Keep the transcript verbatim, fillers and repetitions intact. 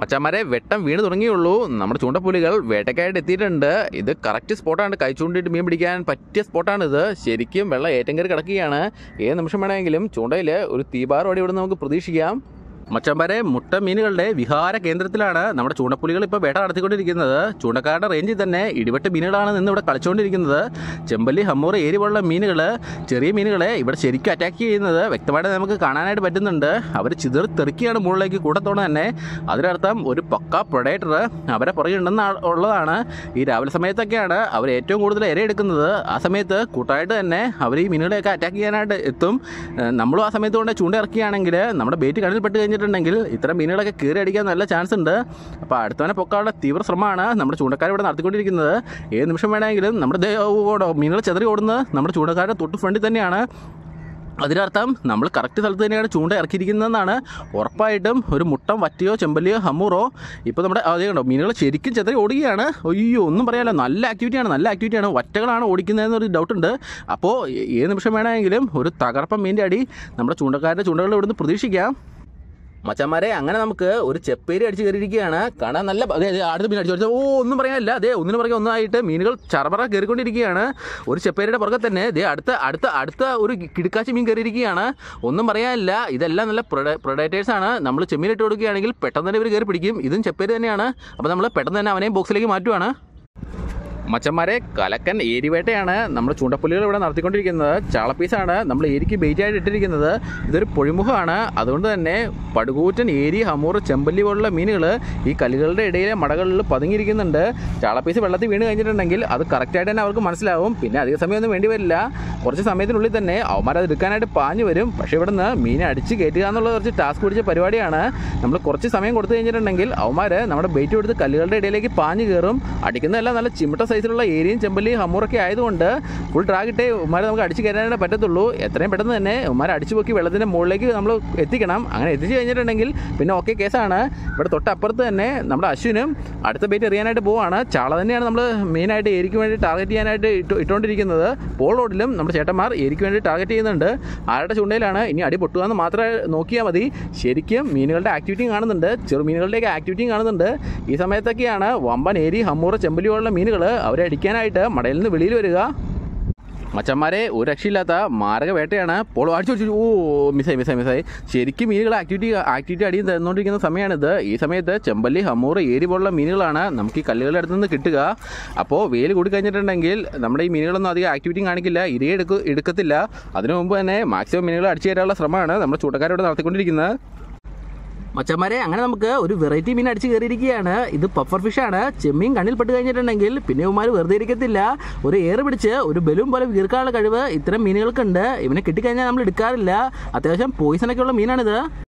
മച്ചാന്മാരെ വെട്ടം വീണ് തുടങ്ങിയുള്ളൂ. നമ്മുടെ ചൂണ്ടപ്പുലികൾ വേട്ടയ്ക്കായിട്ട് എത്തിയിട്ടുണ്ട്. ഇത് കറക്റ്റ് സ്പോട്ടാണ്, കൈ ചൂണ്ടിയിട്ട് മീൻ പിടിക്കാൻ പറ്റിയ സ്പോട്ടാണിത്. ശരിക്കും വെള്ളം ഏറ്റം കയറി കിടക്കുകയാണ്. ഏത് നിമിഷം വേണമെങ്കിലും ചൂണ്ടയിൽ ഒരു തീപാറോടെ ഇവിടെ നമുക്ക് പ്രതീക്ഷിക്കാം. മച്ചാന്മാരെ, മുട്ട മീനുകളുടെ വിഹാര കേന്ദ്രത്തിലാണ് നമ്മുടെ ചൂണ്ടപ്പുലികൾ ഇപ്പോൾ വേട്ട നടത്തിക്കൊണ്ടിരിക്കുന്നത്. ചൂണ്ടക്കാരുടെ റേഞ്ചിൽ തന്നെ ഇടിവെട്ട് മീനുകളാണ് നിന്ന് ഇവിടെ കളിച്ചുകൊണ്ടിരിക്കുന്നത്. ചെമ്പല്ലി, ഹമ്മൂർ, ഏരി പോലുള്ള മീനുകൾ, ചെറിയ മീനുകളെ ഇവിടെ ശരിക്കും അറ്റാക്ക് ചെയ്യുന്നത് വ്യക്തമായിട്ട് നമുക്ക് കാണാനായിട്ട് പറ്റുന്നുണ്ട്. അവർ ചിതറി തെറിക്കുകയാണ് മുകളിലേക്ക് കൂട്ടത്തോടെ തന്നെ. അതിനർത്ഥം ഒരു പക്ക പ്രൊഡേറ്റർ അവരെ പുറകെയുണ്ടെന്ന് ഉള്ളതാണ്. ഈ രാവിലെ സമയത്തൊക്കെയാണ് അവർ ഏറ്റവും കൂടുതൽ ഇരയെടുക്കുന്നത്. ആ സമയത്ത് കൂട്ടായിട്ട് തന്നെ അവർ ഈ മീനുകളെയൊക്കെ അറ്റാക്ക് ചെയ്യാനായിട്ട് എത്തും. നമ്മളും ആ സമയത്ത് കൊണ്ട് ചൂണ്ട ഇറക്കുകയാണെങ്കിൽ നമ്മുടെ ബേറ്റ് കണ്ണിൽ പെട്ട് കഴിഞ്ഞിട്ട് ണ്ടെങ്കിൽ ഇത്തരം മീനുകളൊക്കെ കീറി അടിക്കാൻ നല്ല ചാൻസ് ഉണ്ട്. അപ്പോൾ അടുത്തവനെ പൊക്കാനുള്ള തീവ്ര ശ്രമമാണ് നമ്മുടെ ചൂണ്ടക്കാർ ഇവിടെ നടത്തിക്കൊണ്ടിരിക്കുന്നത്. ഏത് നിമിഷം വേണമെങ്കിലും നമ്മുടെ മീനുകൾ ചെതറി ഓടുന്നത് നമ്മുടെ ചൂണ്ടക്കാരുടെ തൊട്ട് ഫ്രണ്ടിൽ തന്നെയാണ്. അതിനർത്ഥം നമ്മൾ കറക്റ്റ് സ്ഥലത്ത് തന്നെയാണ് ചൂണ്ട ഇറക്കിയിരിക്കുന്നതെന്നാണ്. ഉറപ്പായിട്ടും ഒരു മുട്ടം വറ്റിയോ ചെമ്പല്ലിയോ ഹമ്മൂറോ ഇപ്പോൾ നമ്മുടെ അതേ കണ്ടോ മീനുകൾ ശരിക്കും ചെതറി ഓടുകയാണ്. അയ്യോ, ഒന്നും പറയാമല്ലോ, നല്ല ആക്ടിവിറ്റിയാണ് നല്ല ആക്ടിവിറ്റിയാണ് വറ്റകളാണ് ഓടിക്കുന്നതെന്നൊരു ഡൗട്ടുണ്ട്. അപ്പോൾ ഏത് നിമിഷം വേണമെങ്കിലും ഒരു തകർപ്പൻ മീൻ്റെ അടി നമ്മുടെ ചൂണ്ടക്കാരുടെ ചൂണ്ടകളിൽ ഇവിടുന്ന് പ്രതീക്ഷിക്കാം. മച്ചാന്മാരെ, അങ്ങനെ നമുക്ക് ഒരു ചെപ്പേരി അടിച്ച് കയറിയിരിക്കുകയാണ്. കാണാൻ നല്ല അതെ അടുത്ത മീൻ അടിച്ചു ഓ ഒന്നും പറയാനില്ല. അതെ ഒന്നിനു പുറകെ ഒന്നായിട്ട് മീനുകൾ ചറപറ കയറിക്കൊണ്ടിരിക്കുകയാണ്. ഒരു ചെപ്പേരിയുടെ പുറകെ തന്നെ ദേ അടുത്ത അടുത്ത അടുത്ത ഒരു കിടുക്കാച്ചി മീൻ കയറിയിരിക്കുകയാണ്. ഒന്നും പറയാനില്ല. ഇതെല്ലാം നല്ല പ്രൊഡേറ്റേഴ്സാണ്. നമ്മൾ ചെമ്മീനിട്ട് കൊടുക്കുകയാണെങ്കിൽ പെട്ടെന്ന് തന്നെ ഇവർ കയറി പിടിക്കും. ഇതും ചെപ്പേരി തന്നെയാണ്. അപ്പോൾ നമ്മൾ പെട്ടെന്ന് തന്നെ അവനെയും ബോക്സിലേക്ക് മാറ്റുവാണ്. മച്ചന്മാരെ, കലക്കൻ ഏരിവേട്ടയാണ് നമ്മുടെ ചൂണ്ടപ്പുലികൾ ഇവിടെ നടത്തിക്കൊണ്ടിരിക്കുന്നത്. ചാളപ്പീസാണ് നമ്മൾ ഏരിക്ക് ബെയിറ്റായിട്ട് ഇട്ടിരിക്കുന്നത്. ഇതൊരു പൊഴിമുഖമാണ്. അതുകൊണ്ട് തന്നെ പടുകൂറ്റൻ ഏരി, ഹമ്മൂർ, ചെമ്പല്ലി പോലുള്ള മീനുകൾ ഈ കല്ലുകളുടെ ഇടയിലെ മടകളിൽ പതുങ്ങിയിരിക്കുന്നുണ്ട്. ചാളപ്പീസ് വെള്ളത്തിൽ വീണ് കഴിഞ്ഞിട്ടുണ്ടെങ്കിൽ അത് കറക്റ്റായിട്ട് തന്നെ അവർക്ക് മനസ്സിലാവും. പിന്നെ അധിക സമയമൊന്നും വേണ്ടി വരില്ല. കുറച്ച് സമയത്തിനുള്ളിൽ തന്നെ അവന്മാർ അത് എടുക്കാനായിട്ട് പാഞ്ഞു വരും. പക്ഷേ ഇവിടുന്ന് മീനെ അടിച്ച് കയറ്റുക എന്നുള്ളത് കുറച്ച് ടാസ്ക് പിടിച്ച പരിപാടിയാണ്. നമ്മൾ കുറച്ച് സമയം കൊടുത്തു കഴിഞ്ഞിട്ടുണ്ടെങ്കിൽ അവന്മാർ നമ്മുടെ ബെയിറ്റ് കൊടുത്ത് കല്ലുകളുടെ ഇടയിലേക്ക് പാഞ്ഞു കയറും. അടിക്കുന്നതെല്ലാം നല്ല ചിമിട്ട സൈസിലുള്ള ഏരിയയും ചെമ്പല്ലി ഹമ്മൂറൊക്കെ ആയതുകൊണ്ട് ഫുൾ ഡ്രാഗിട്ടേ ഉമ്മാരെ നമുക്ക് അടിച്ച് കയറാനായിട്ട് പറ്റത്തുള്ളൂ. എത്രയും പെട്ടെന്ന് തന്നെ ഉമ്മാരെ അടിച്ചു പൊക്കി വെള്ളത്തിൻ്റെ മുകളിലേക്ക് നമ്മൾ എത്തിക്കണം. അങ്ങനെ എത്തിച്ചു കഴിഞ്ഞിട്ടുണ്ടെങ്കിൽ പിന്നെ ഓക്കെ കേസാണ്. ഇവിടെ തൊട്ടപ്പുറത്ത് തന്നെ നമ്മുടെ അശ്വിനും അടുത്ത ബേറ്റ് എറിയാനായിട്ട് പോവുകയാണ്. ചാള തന്നെയാണ് നമ്മൾ മെയിനായിട്ട് ഏരിക്ക് വേണ്ടി ടാർഗറ്റ് ചെയ്യാനായിട്ട് ഇട്ട് ഇട്ടുകൊണ്ടിരിക്കുന്നത്. പോൾ റോഡിലും നമ്മുടെ ചേട്ടന്മാർ ഏരിക്ക് വേണ്ടി ടാർഗറ്റ് ചെയ്യുന്നുണ്ട്. ആരുടെ ചൂണ്ടയിലാണ് ഇനി അടി പൊട്ടുക എന്ന് മാത്രമേ നോക്കിയാൽ മതി. ശരിക്കും മീനുകളുടെ ആക്ടിവിറ്റിയും കാണുന്നുണ്ട്, ചെറുമീനുകളുടെയൊക്കെ ആക്ടിവിറ്റിയും കാണുന്നുണ്ട്. ഈ സമയത്തൊക്കെയാണ് വമ്പൻ ഏരി, ഹമ്മൂർ, ചെമ്പല്ലി പോലുള്ള മീനുകൾ അവരെ അടിക്കാനായിട്ട് മടയിൽ നിന്ന് വെളിയിൽ വരിക. മച്ചന്മാരെ, ഒരു രക്ഷയില്ലാത്ത മാരക വേട്ടയാണ്. പോൾ അടിച്ചു അടിച്ചു ഓ മിസ്സായി മിസ്സായി മിസ്സായി ശരിക്കും മീനുകൾ ആക്ടിവിറ്റി ആക്ടിവിറ്റി അടിയും തന്നുകൊണ്ടിരിക്കുന്ന സമയമാണിത്. ഈ സമയത്ത് ചെമ്പല്ലി, ഹമ്മൂർ, ഏരി പോലുള്ള മീനുകളാണ് നമുക്ക് ഈ കല്ലുകളുടെ അടുത്ത് നിന്ന് കിട്ടുക. അപ്പോൾ വെയിൽ കൂടി കഴിഞ്ഞിട്ടുണ്ടെങ്കിൽ നമ്മുടെ ഈ മീനുകളൊന്നും അധികം ആക്ടിവിറ്റി കാണിക്കില്ല, ഇരയെ എടുക്ക എടുക്കത്തില്ല. അതിനു മുമ്പ് തന്നെ മാക്സിമം മീനുകൾ അടിച്ചു തരാനുള്ള ശ്രമമാണ് നമ്മുടെ ചൂട്ടക്കാരോട് നടത്തിക്കൊണ്ടിരിക്കുന്നത്. മച്ചന്മാരെ, അങ്ങനെ നമുക്ക് ഒരു വെറൈറ്റി മീൻ അടിച്ച് കയറിയിരിക്കുകയാണ്. ഇത് പഫർ ഫിഷാണ്. ചെമ്മീൻ കണ്ണിൽ പെട്ട് കഴിഞ്ഞിട്ടുണ്ടെങ്കിൽ പിന്നെ ഇവന്മാർ വെറുതെ ഇരിക്കത്തില്ല. ഒരു ഏറ് പിടിച്ച് ഒരു ബലൂൺ പോലെ വീർക്കാനുള്ള കഴിവ് ഇത്തരം മീനുകൾക്കുണ്ട്. ഇവനെ കിട്ടിക്കഴിഞ്ഞാൽ നമ്മൾ എടുക്കാറില്ല. അത്യാവശ്യം പോയിസണൊക്കെ ഉള്ള മീനാണിത്.